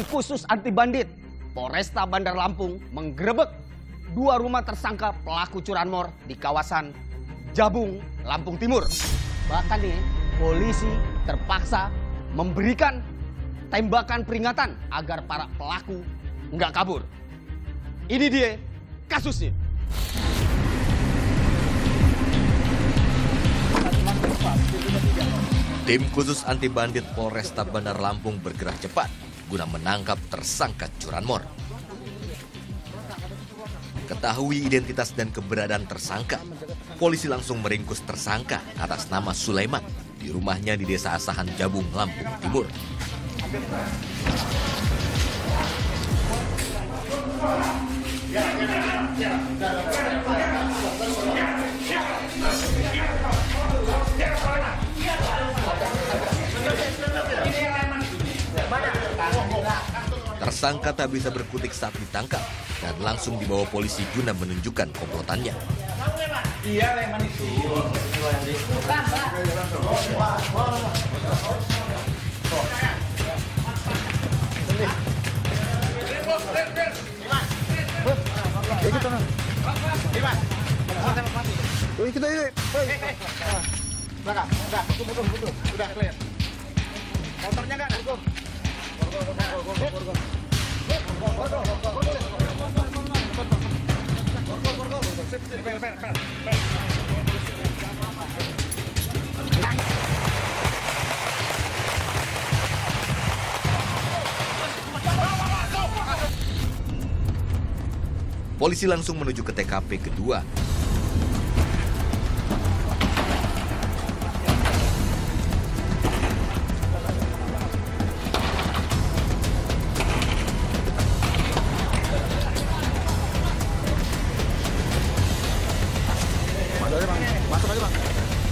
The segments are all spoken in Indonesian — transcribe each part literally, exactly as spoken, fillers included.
Khusus Anti Bandit Polresta Bandar Lampung menggerebek dua rumah tersangka pelaku curanmor di kawasan Jabung, Lampung Timur. Bahkan nih, polisi terpaksa memberikan tembakan peringatan agar para pelaku nggak kabur. Ini dia kasusnya. Tim khusus anti bandit Polresta Bandar Lampung bergerak cepat guna menangkap tersangka curanmor. Ketahui identitas dan keberadaan tersangka, polisi langsung meringkus tersangka atas nama Sulaiman di rumahnya di Desa Asahan Jabung, Lampung Timur. Tersangka tak bisa berkutik saat ditangkap dan langsung dibawa polisi guna menunjukkan komplotannya. Motornya nggak? Polisi langsung menuju ke T K P kedua. Masuk aja, Bang.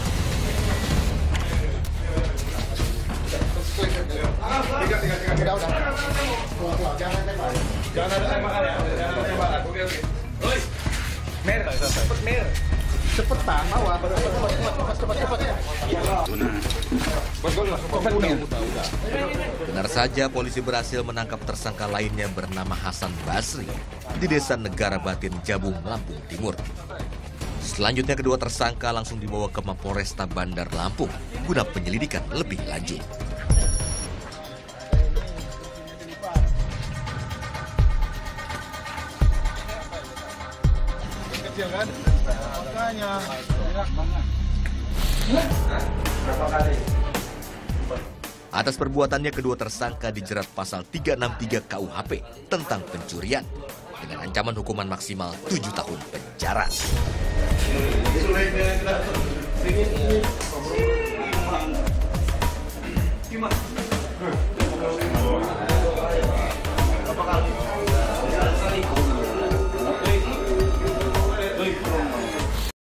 Tiga, tiga, tiga. Udah, udah. Jangan tembak. Jangan ada tembakan ya. Jangan ada tembakan. Oke, oke. Oi. Mer, cepet mer. Cepetan, bawah. Cepat, cepat, cepat. Benar saja polisi berhasil menangkap tersangka lainnya bernama Hasan Basri di Desa Negara Batin, Jabung, Lampung Timur. Selanjutnya kedua tersangka langsung dibawa ke Mapolresta Bandar Lampung guna penyelidikan lebih lanjut. Kecil kan? Makanya enak banget. Atas perbuatannya kedua tersangka dijerat pasal tiga enam tiga K U H P tentang pencurian dengan ancaman hukuman maksimal tujuh tahun penjara.